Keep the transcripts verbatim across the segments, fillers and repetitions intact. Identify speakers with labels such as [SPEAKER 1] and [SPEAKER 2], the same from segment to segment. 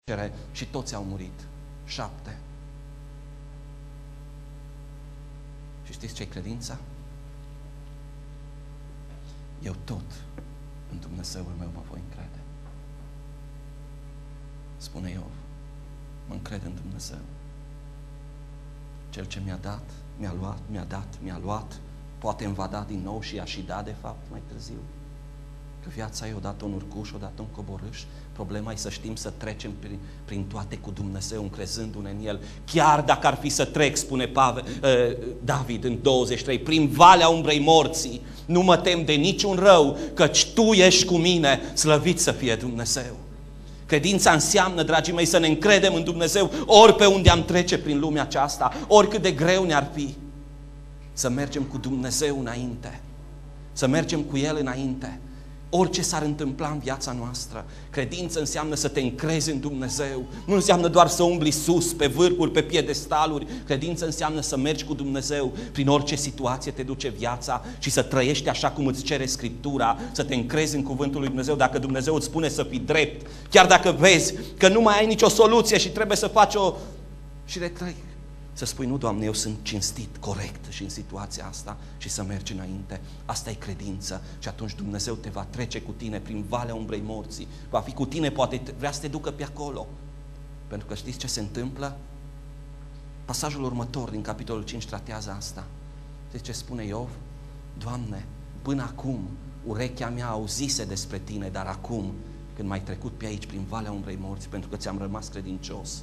[SPEAKER 1] și toți au murit. Șapte. Și știți ce-i credința? Eu tot în Dumnezeul meu mă voi încrede. Spune Iov, mă încred în Dumnezeu. Cel ce mi-a dat, mi-a luat, mi-a dat, mi-a luat, poate îmi va da din nou și a și da de fapt mai târziu. Că viața e odată un urcuș, odată un coborâș. Problema e să știm să trecem prin, prin toate cu Dumnezeu, încrezându-ne în El. Chiar dacă ar fi să trec, spune Pavel, uh, David în douăzeci și trei, prin valea umbrei morții, nu mă tem de niciun rău, căci Tu ești cu mine, slăvit să fie Dumnezeu. Credința înseamnă, dragii mei, să ne încredem în Dumnezeu ori pe unde am trece prin lumea aceasta, oricât de greu ne-ar fi. Să mergem cu Dumnezeu înainte, să mergem cu El înainte. Orice s-ar întâmpla în viața noastră, credință înseamnă să te încrezi în Dumnezeu. Nu înseamnă doar să umbli sus, pe vârfuri, pe piedestaluri. Credință înseamnă să mergi cu Dumnezeu prin orice situație te duce viața și să trăiești așa cum îți cere Scriptura, să te încrezi în cuvântul lui Dumnezeu. Dacă Dumnezeu îți spune să fii drept, chiar dacă vezi că nu mai ai nicio soluție și trebuie să faci o... și retrăi. Să spui, nu, Doamne, eu sunt cinstit, corect și în situația asta și să mergi înainte. Asta e credință și atunci Dumnezeu te va trece cu tine prin valea umbrei morții. Va fi cu tine, poate vrea să te ducă pe acolo. Pentru că știți ce se întâmplă? Pasajul următor din capitolul cinci tratează asta. Știți ce spune Iov? Doamne, până acum urechea mea auzise despre Tine, dar acum, când m-ai trecut pe aici prin valea umbrei morții, pentru că ți-am rămas credincios,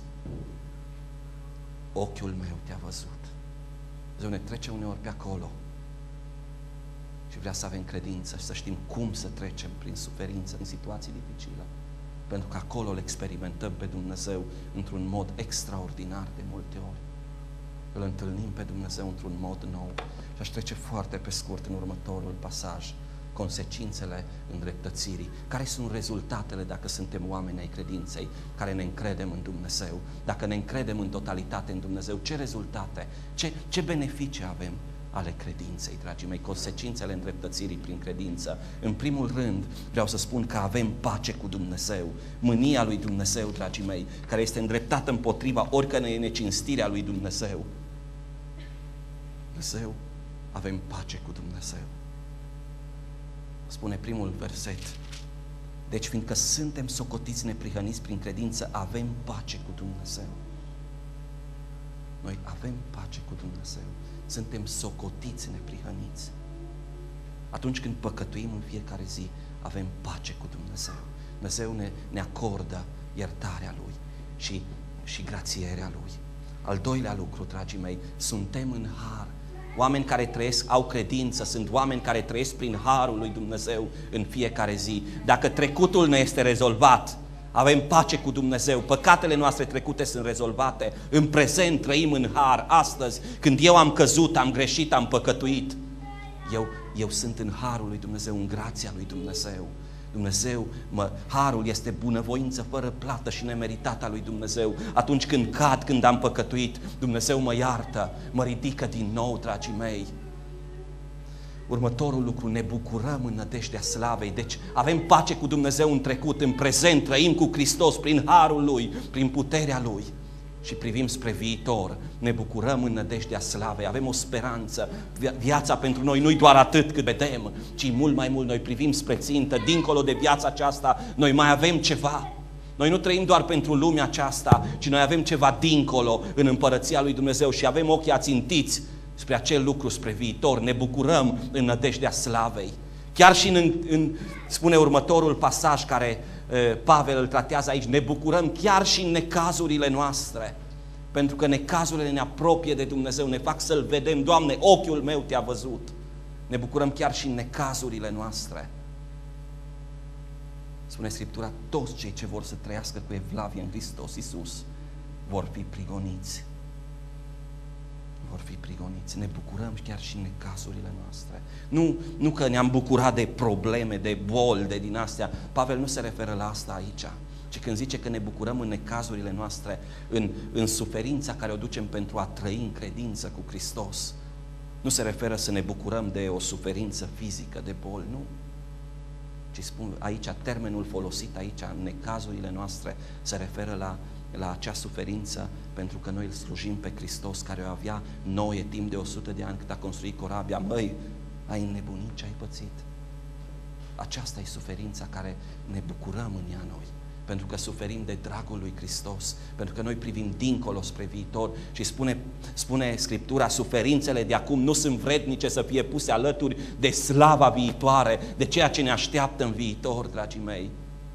[SPEAKER 1] ochiul meu te-a văzut. Dumnezeu ne trece uneori pe acolo și vrea să avem credință și să știm cum să trecem prin suferință, în situații dificile. Pentru că acolo îl experimentăm pe Dumnezeu într-un mod extraordinar de multe ori. Îl întâlnim pe Dumnezeu într-un mod nou. Și aș trece foarte pe scurt în următorul pasaj. Consecințele îndreptățirii. Care sunt rezultatele dacă suntem oameni ai credinței, care ne încredem în Dumnezeu? Dacă ne încredem în totalitate în Dumnezeu, ce rezultate, ce, ce beneficii avem ale credinței, dragii mei? Consecințele îndreptățirii prin credință. În primul rând, vreau să spun că avem pace cu Dumnezeu. Mânia lui Dumnezeu, dragii mei, care este îndreptată împotriva oricărei necinstiri a lui Dumnezeu. Dumnezeu, avem pace cu Dumnezeu. Spune primul verset. Deci, fiindcă suntem socotiți neprihăniți prin credință, avem pace cu Dumnezeu. Noi avem pace cu Dumnezeu. Suntem socotiți neprihăniți. Atunci când păcătuim în fiecare zi, avem pace cu Dumnezeu. Dumnezeu ne, ne acordă iertarea Lui și, și grațierea Lui. Al doilea lucru, dragii mei, suntem în har. Oameni care trăiesc, au credință, sunt oameni care trăiesc prin harul lui Dumnezeu în fiecare zi. Dacă trecutul ne este rezolvat, avem pace cu Dumnezeu, păcatele noastre trecute sunt rezolvate, în prezent trăim în har, astăzi, când eu am căzut, am greșit, am păcătuit, eu, eu sunt în harul lui Dumnezeu, în grația lui Dumnezeu. Dumnezeu, mă, harul este bunăvoință fără plată și nemeritată a lui Dumnezeu. Atunci când cad, când am păcătuit, Dumnezeu mă iartă, mă ridică din nou, dragii mei. Următorul lucru, ne bucurăm în nădejdea slavei. Deci avem pace cu Dumnezeu în trecut, în prezent, trăim cu Hristos prin harul Lui, prin puterea Lui. Și privim spre viitor, ne bucurăm în nădejdea slavei, avem o speranță. Viața pentru noi nu-i doar atât cât vedem, ci mult mai mult noi privim spre țintă, dincolo de viața aceasta, noi mai avem ceva. Noi nu trăim doar pentru lumea aceasta, ci noi avem ceva dincolo în împărăția lui Dumnezeu și avem ochii ațintiți spre acel lucru, spre viitor, ne bucurăm în nădejdea slavei. Chiar și în, în spune următorul pasaj care Pavel îl tratează aici, ne bucurăm chiar și în necazurile noastre, pentru că necazurile ne apropie de Dumnezeu, ne fac să-L vedem. Doamne, ochiul meu te-a văzut. Ne bucurăm chiar și în necazurile noastre. Spune Scriptura, toți cei ce vor să trăiască cu evlavie în Hristos Iisus vor fi prigoniți. Vor fi prigoniți. Ne bucurăm chiar și în necazurile noastre. Nu, nu că ne-am bucurat de probleme, de boli, de din astea. Pavel nu se referă la asta aici, ci când zice că ne bucurăm în necazurile noastre, în, în suferința care o ducem pentru a trăi în credință cu Hristos. Nu se referă să ne bucurăm de o suferință fizică, de boli, nu. ci spun aici, termenul folosit aici, în necazurile noastre, se referă la, la acea suferință, pentru că noi îl slujim pe Hristos, care o avea Noe timp de o sută de ani cât a construit corabia. Măi, ai înnebunit ce ai pățit? Aceasta e suferința care ne bucurăm în ea noi, pentru că suferim de dragul lui Hristos, pentru că noi privim dincolo spre viitor și spune, spune Scriptura, suferințele de acum nu sunt vrednice să fie puse alături de slava viitoare, de ceea ce ne așteaptă în viitor, dragii mei.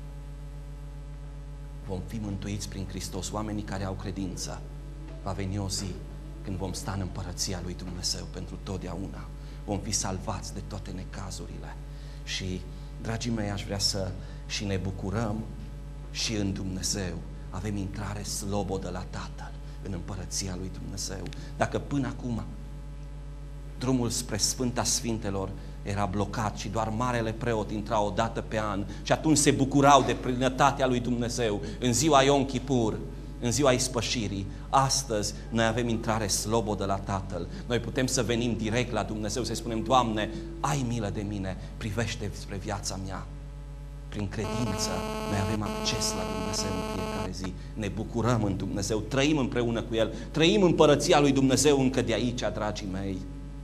[SPEAKER 1] Vom fi mântuiți prin Hristos, oamenii care au credință. Va veni o zi când vom sta în împărăția lui Dumnezeu pentru totdeauna. Vom fi salvați de toate necazurile. Și, dragii mei, aș vrea să și ne bucurăm și în Dumnezeu. Avem intrare slobodă la Tatăl, în împărăția lui Dumnezeu. Dacă până acum drumul spre Sfânta Sfintelor era blocat și doar marele preot intra o dată pe an și atunci se bucurau de plinătatea lui Dumnezeu în ziua Iom Kipur, în ziua ispășirii, astăzi noi avem intrare slobodă la Tatăl. Noi putem să venim direct la Dumnezeu, să-i spunem: Doamne, ai milă de mine, privește spre viața mea. Prin credință noi avem acces la Dumnezeu în fiecare zi. Ne bucurăm în Dumnezeu, trăim împreună cu El, trăim împărăția lui Dumnezeu încă de aici, dragii mei.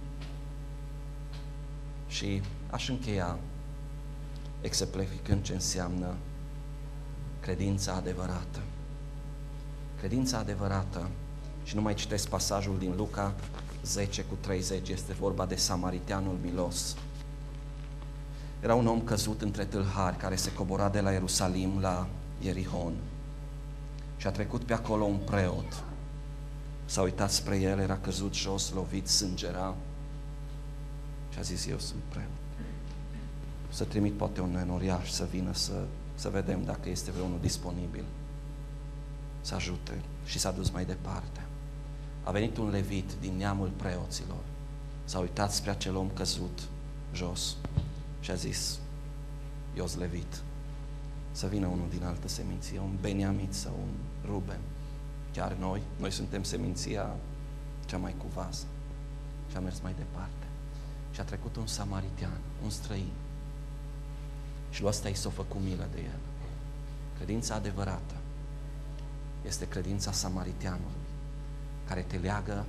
[SPEAKER 1] Și aș încheia exemplificând ce înseamnă credința adevărată. Credința adevărată, și nu mai citesc pasajul din Luca zece cu treizeci, este vorba de samariteanul milos. Era un om căzut între tâlhari care se cobora de la Ierusalim la Ierihon și a trecut pe acolo un preot. S-a uitat spre el, era căzut jos, lovit, sângera și a zis: eu sunt preot. Să trimit poate un enoriaș să vină să, să vedem dacă este vreunul disponibil să ajute. Și s-a dus mai departe. A venit un levit din neamul preoților, s-a uitat spre acel om căzut jos și a zis: eu-s levit, să vină unul din altă seminție, un Beniamit sau un Ruben, chiar noi, noi suntem seminția cea mai cu vază. Și a mers mai departe și a trecut un samaritean, un străin, și lui ăsta i s-a făcut milă de el. Credința adevărată este credința samariteanului, care te leagă,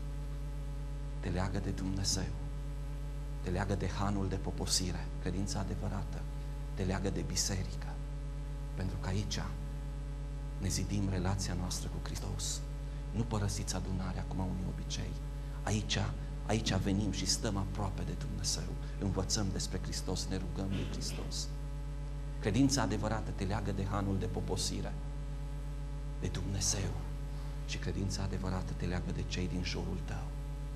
[SPEAKER 1] te leagă de Dumnezeu, te leagă de hanul de poposire. Credința adevărată te leagă de biserică, pentru că aici ne zidim relația noastră cu Hristos. Nu părăsiți adunarea cum au unii obicei. Aici, aici venim și stăm aproape de Dumnezeu, învățăm despre Hristos, ne rugăm de Hristos. Credința adevărată te leagă de hanul de poposire, de Dumnezeu, și credința adevărată te leagă de cei din jurul tău.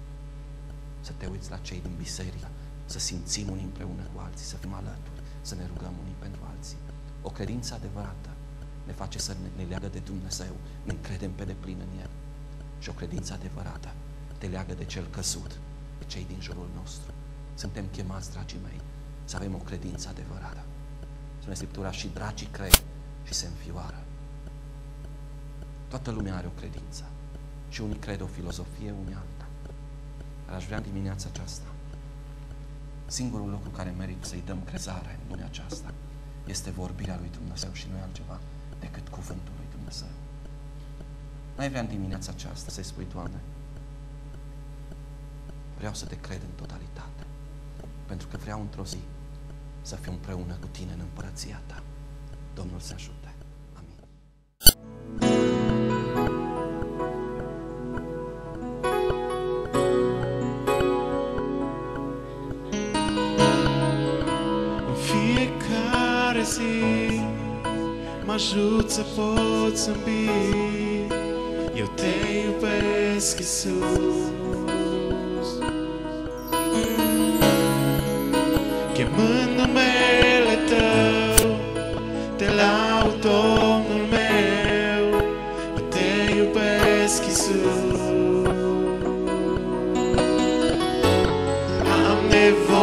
[SPEAKER 1] Să te uiți la cei din biserică, să simțim unii împreună cu alții, să fim alături, să ne rugăm unii pentru alții. O credință adevărată ne face să ne, ne leagă de Dumnezeu, ne încredem pe deplin în El. Și o credință adevărată te leagă de cel căzut, de cei din jurul nostru. Suntem chemați, dragii mei, să avem o credință adevărată. Spune Scriptura: și dracii cred și se înfioară. Toată lumea are o credință și unii cred o filozofie, unii alta. Dar aș vrea în dimineața aceasta, singurul lucru care merită să-i dăm crezare în lumea aceasta este vorbirea lui Dumnezeu și nu e altceva decât cuvântul lui Dumnezeu. N-ai vrea în dimineața aceasta să-i spui: Doamne, vreau să te cred în totalitate, pentru că vreau într-o zi să fiu împreună cu tine în împărăția ta. Domnul să ajute.
[SPEAKER 2] Mă ajut să pot zâmbi, eu te iubesc, Iisus. Chemând numele Tău, te laud, Domnul meu, eu te iubesc, Iisus. Am nevoie